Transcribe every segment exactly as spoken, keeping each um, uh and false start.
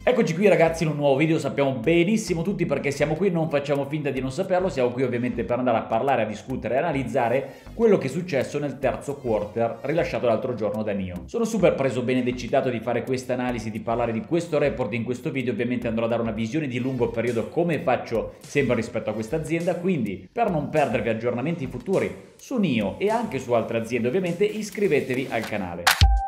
Eccoci qui ragazzi in un nuovo video, sappiamo benissimo tutti perché siamo qui, non facciamo finta di non saperlo, siamo qui ovviamente per andare a parlare, a discutere e analizzare quello che è successo nel terzo quarter rilasciato l'altro giorno da NIO. Sono super preso bene ed eccitato di fare questa analisi, di parlare di questo report in questo video, ovviamente andrò a dare una visione di lungo periodo come faccio sempre rispetto a questa azienda, quindi per non perdervi aggiornamenti futuri su NIO e anche su altre aziende ovviamente iscrivetevi al canale.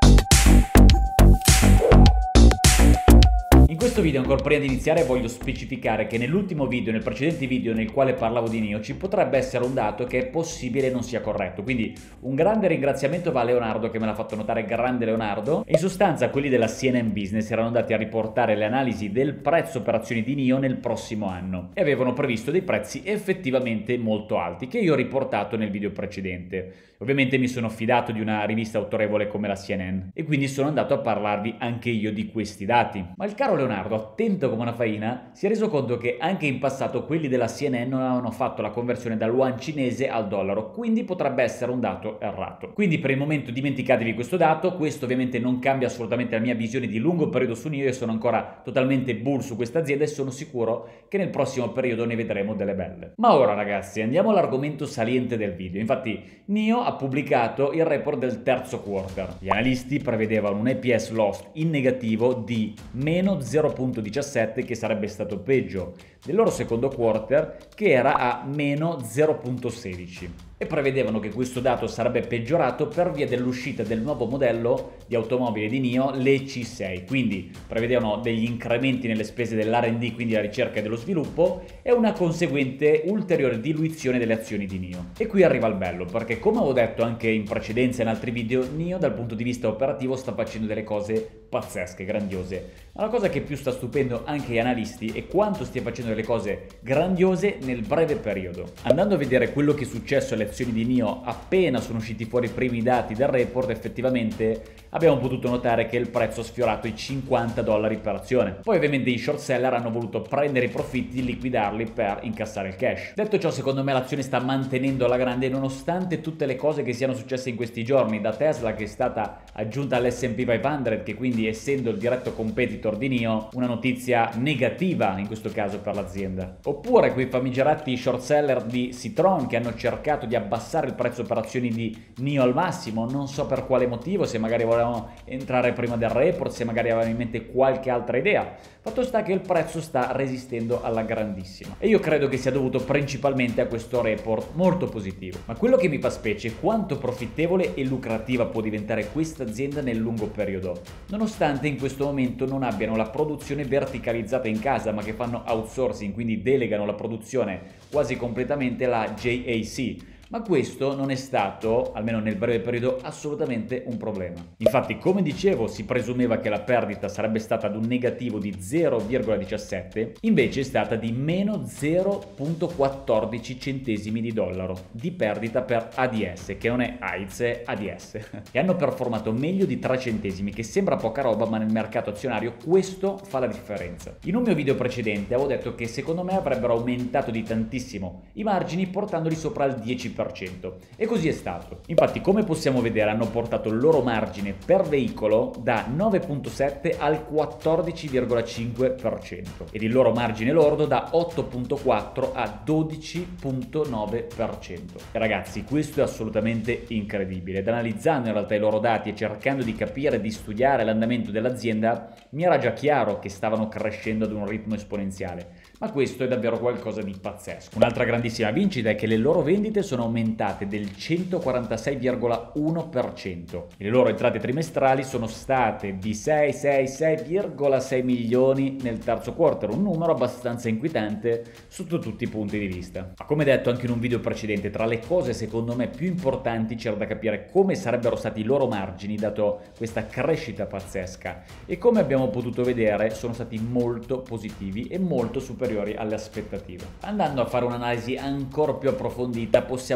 In questo video, ancora prima di iniziare, voglio specificare che nell'ultimo video, nel precedente video nel quale parlavo di NIO, ci potrebbe essere un dato che è possibile non sia corretto. Quindi un grande ringraziamento va a Leonardo che me l'ha fatto notare, grande Leonardo. In sostanza quelli della C N N Business erano andati a riportare le analisi del prezzo per azioni di NIO nel prossimo anno e avevano previsto dei prezzi effettivamente molto alti che io ho riportato nel video precedente. Ovviamente mi sono fidato di una rivista autorevole come la C N N e quindi sono andato a parlarvi anche io di questi dati. Ma il caro Leonardo, attento come una faina, si è reso conto che anche in passato quelli della C N N non avevano fatto la conversione dal yuan cinese al dollaro, quindi potrebbe essere un dato errato. Quindi per il momento dimenticatevi questo dato, questo ovviamente non cambia assolutamente la mia visione di lungo periodo su NIO, io sono ancora totalmente bull su questa azienda e sono sicuro che nel prossimo periodo ne vedremo delle belle. Ma ora ragazzi andiamo all'argomento saliente del video. Infatti NIO ha pubblicato il report del terzo quarter. Gli analisti prevedevano un E P S loss in negativo di meno zero virgola diciassette, che sarebbe stato peggio del loro secondo quarter che era a meno zero virgola sedici. E prevedevano che questo dato sarebbe peggiorato per via dell'uscita del nuovo modello di automobile di NIO, l'E C sei. Quindi prevedevano degli incrementi nelle spese dell'R and D, quindi la ricerca e dello sviluppo, e una conseguente ulteriore diluizione delle azioni di NIO. E qui arriva il bello, perché come ho detto anche in precedenza in altri video, NIO dal punto di vista operativo sta facendo delle cose pazzesche, grandiose. Ma la cosa che più sta stupendo anche gli analisti è quanto stia facendo delle cose grandiose nel breve periodo. Andando a vedere quello che è successo alle azioni di NIO appena sono usciti fuori i primi dati del report, effettivamente abbiamo potuto notare che il prezzo ha sfiorato i cinquanta dollari per azione. Poi ovviamente i short seller hanno voluto prendere i profitti, liquidarli per incassare il cash. Detto ciò, secondo me l'azione sta mantenendo alla grande nonostante tutte le cose che siano successe in questi giorni, da Tesla che è stata aggiunta all'S and P cinquecento, che quindi essendo il diretto competitor di NIO una notizia negativa in questo caso per l'azienda. Oppure quei famigerati short seller di Citron che hanno cercato di abbassare il prezzo per azioni di NIO al massimo, non so per quale motivo, se magari volevano entrare prima del report, se magari avevano in mente qualche altra idea. Fatto sta che il prezzo sta resistendo alla grandissima e io credo che sia dovuto principalmente a questo report molto positivo. Ma quello che mi fa specie è quanto profittevole e lucrativa può diventare questa azienda nel lungo periodo, nonostante in questo momento non abbiano la produzione verticalizzata in casa ma che fanno outsourcing, quindi delegano la produzione quasi completamente alla J A C. Ma questo non è stato, almeno nel breve periodo, assolutamente un problema. Infatti, come dicevo, si presumeva che la perdita sarebbe stata ad un negativo di zero virgola diciassette, invece è stata di meno zero virgola quattordici centesimi di dollaro di perdita per A D S, che non è A I Z, è A D S. E hanno performato meglio di tre centesimi, che sembra poca roba, ma nel mercato azionario questo fa la differenza. In un mio video precedente avevo detto che secondo me avrebbero aumentato di tantissimo i margini portandoli sopra il dieci per cento. E così è stato. Infatti, come possiamo vedere, hanno portato il loro margine per veicolo da nove virgola sette al quattordici virgola cinque per cento ed il loro margine lordo da otto virgola quattro a dodici virgola nove per cento. E ragazzi, questo è assolutamente incredibile. Ed analizzando in realtà i loro dati e cercando di capire e di studiare l'andamento dell'azienda, mi era già chiaro che stavano crescendo ad un ritmo esponenziale. Ma questo è davvero qualcosa di pazzesco. Un'altra grandissima vincita è che le loro vendite sono aumentate del centoquarantasei virgola uno per cento e le loro entrate trimestrali sono state di seicentosessantasei virgola sei milioni nel terzo quarter, un numero abbastanza inquietante sotto tutti i punti di vista. Ma come detto anche in un video precedente, tra le cose secondo me più importanti c'era da capire come sarebbero stati i loro margini dato questa crescita pazzesca e come abbiamo potuto vedere sono stati molto positivi e molto superiori alle aspettative. Andando a fare un'analisi ancora più approfondita possiamo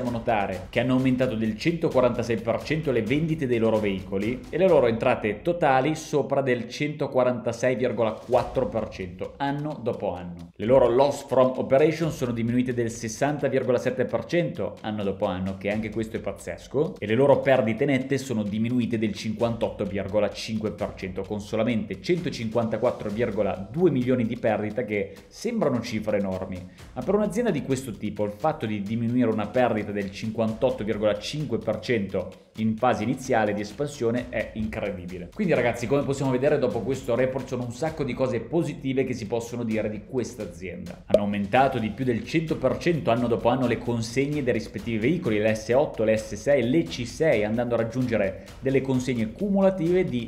possiamo notare che hanno aumentato del centoquarantasei per cento le vendite dei loro veicoli e le loro entrate totali sopra del centoquarantasei virgola quattro per cento anno dopo anno. Le loro loss from operation sono diminuite del sessanta virgola sette per cento anno dopo anno, che anche questo è pazzesco, e le loro perdite nette sono diminuite del cinquantotto virgola cinque per cento, con solamente centocinquantaquattro virgola due milioni di perdita, che sembrano cifre enormi, ma per un'azienda di questo tipo il fatto di diminuire una perdita del cinquantotto virgola cinque per cento in fase iniziale di espansione è incredibile. Quindi ragazzi, come possiamo vedere dopo questo report, sono un sacco di cose positive che si possono dire di questa azienda. Hanno aumentato di più del cento per cento anno dopo anno le consegne dei rispettivi veicoli, l'S otto, l'S sei, le C sei, andando a raggiungere delle consegne cumulative di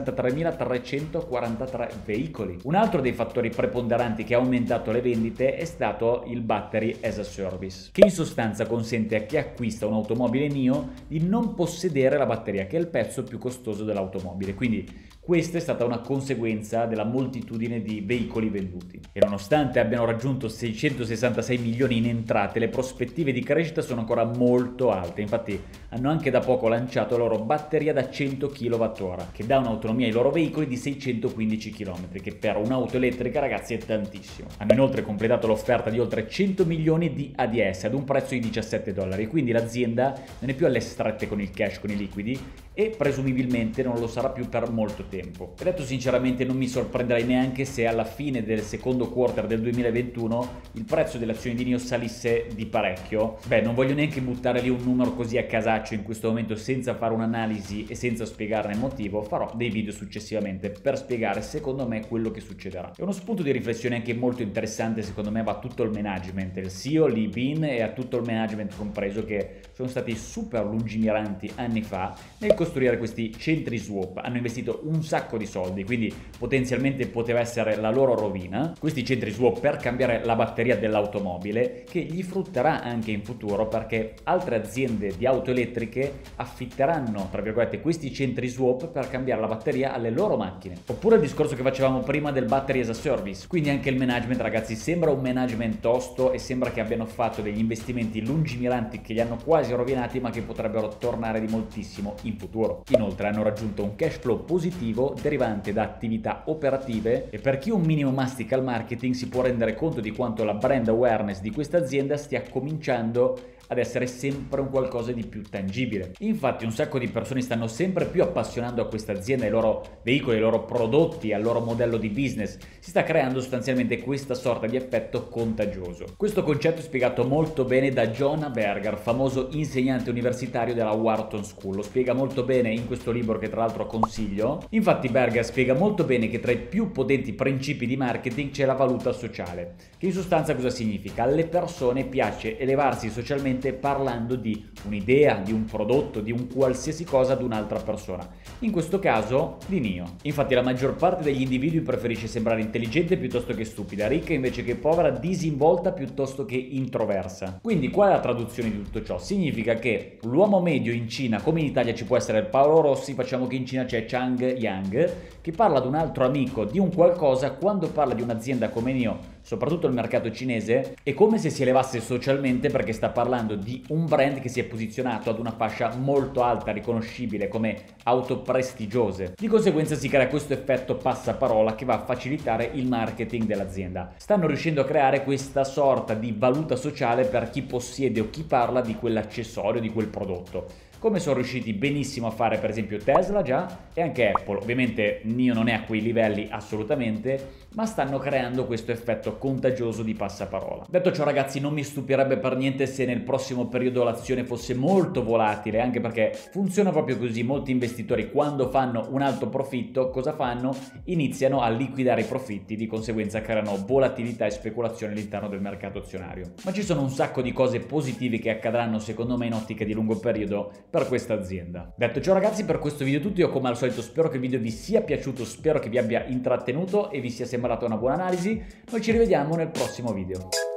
sessantatremilatrecentoquarantatré veicoli. Un altro dei fattori preponderanti che ha aumentato le vendite è stato il Battery as a Service, che in sostanza consente a chi acquista un'automobile NIO di non possedere la batteria, che è il pezzo più costoso dell'automobile. Quindi questa è stata una conseguenza della moltitudine di veicoli venduti. E nonostante abbiano raggiunto seicentosessantasei milioni in entrate, le prospettive di crescita sono ancora molto alte. Infatti hanno anche da poco lanciato la loro batteria da cento chilowattora, che dà un'autonomia ai loro veicoli di seicentoquindici chilometri, che per un'auto elettrica, ragazzi, è tantissimo. Hanno inoltre completato l'offerta di oltre cento milioni di A D S ad un prezzo di diciassette dollari, quindi l'azienda non è più alle strette con il cash, con i liquidi, e presumibilmente non lo sarà più per molto tempo. E detto sinceramente, non mi sorprenderei neanche se alla fine del secondo quarter del duemilaventuno il prezzo delle azioni di NIO salisse di parecchio. Beh, non voglio neanche buttare lì un numero così a casaccio in questo momento senza fare un'analisi e senza spiegarne il motivo. Farò dei video successivamente per spiegare secondo me quello che succederà. E uno spunto di riflessione anche molto interessante secondo me va a tutto il management, il C E O, Lee Bin, e a tutto il management compreso, che sono stati super lungimiranti anni fa nel costruire questi centri swap. Hanno investito un sacco di soldi, quindi potenzialmente poteva essere la loro rovina, questi centri swap per cambiare la batteria dell'automobile, che gli frutterà anche in futuro, perché altre aziende di auto elettriche affitteranno tra virgolette questi centri swap per cambiare la batteria alle loro macchine. Oppure il discorso che facevamo prima del Battery as a Service. Quindi anche il management, ragazzi, sembra un management tosto e sembra che abbiano fatto degli investimenti lungimiranti che li hanno quasi rovinati, ma che potrebbero tornare di moltissimo in futuro. Inoltre hanno raggiunto un cash flow positivo derivante da attività operative, e per chi un minimo mastica il marketing si può rendere conto di quanto la brand awareness di questa azienda stia cominciando ad essere sempre un qualcosa di più tangibile. Infatti un sacco di persone stanno sempre più appassionando a questa azienda, ai loro veicoli, ai loro prodotti, al loro modello di business. Si sta creando sostanzialmente questa sorta di effetto contagioso. Questo concetto è spiegato molto bene da Jonah Berger, famoso insegnante universitario della Wharton School. Lo spiega molto bene in questo libro, che tra l'altro consiglio. Infatti Berger spiega molto bene che tra i più potenti principi di marketing c'è la valuta sociale, che in sostanza cosa significa? Alle persone piace elevarsi socialmente parlando di un'idea, di un prodotto, di un qualsiasi cosa ad un'altra persona, in questo caso di NIO. Infatti la maggior parte degli individui preferisce sembrare intelligente piuttosto che stupida, ricca invece che povera, disinvolta piuttosto che introversa. Quindi qual è la traduzione di tutto ciò? Significa che l'uomo medio in Cina, come in Italia ci può essere il Paolo Rossi, facciamo che in Cina c'è Chang Yang, che parla ad un altro amico di un qualcosa. Quando parla di un'azienda come NIO, soprattutto il mercato cinese, è come se si elevasse socialmente, perché sta parlando di un brand che si è posizionato ad una fascia molto alta, riconoscibile come auto prestigiose. Di conseguenza si crea questo effetto passaparola che va a facilitare il marketing dell'azienda. Stanno riuscendo a creare questa sorta di valuta sociale per chi possiede o chi parla di quell'accessorio, di quel prodotto, come sono riusciti benissimo a fare per esempio Tesla già e anche Apple. Ovviamente NIO non è a quei livelli assolutamente, ma stanno creando questo effetto contagioso di passaparola. Detto ciò, ragazzi, non mi stupirebbe per niente se nel prossimo periodo l'azione fosse molto volatile, anche perché funziona proprio così. Molti investitori, quando fanno un alto profitto, cosa fanno? Iniziano a liquidare i profitti, di conseguenza creano volatilità e speculazione all'interno del mercato azionario. Ma ci sono un sacco di cose positive che accadranno secondo me in ottica di lungo periodo per questa azienda. Detto ciò, ragazzi, per questo video è tutto. Io come al solito spero che il video vi sia piaciuto, spero che vi abbia intrattenuto e vi sia sembrata una buona analisi. Noi ci rivediamo nel prossimo video.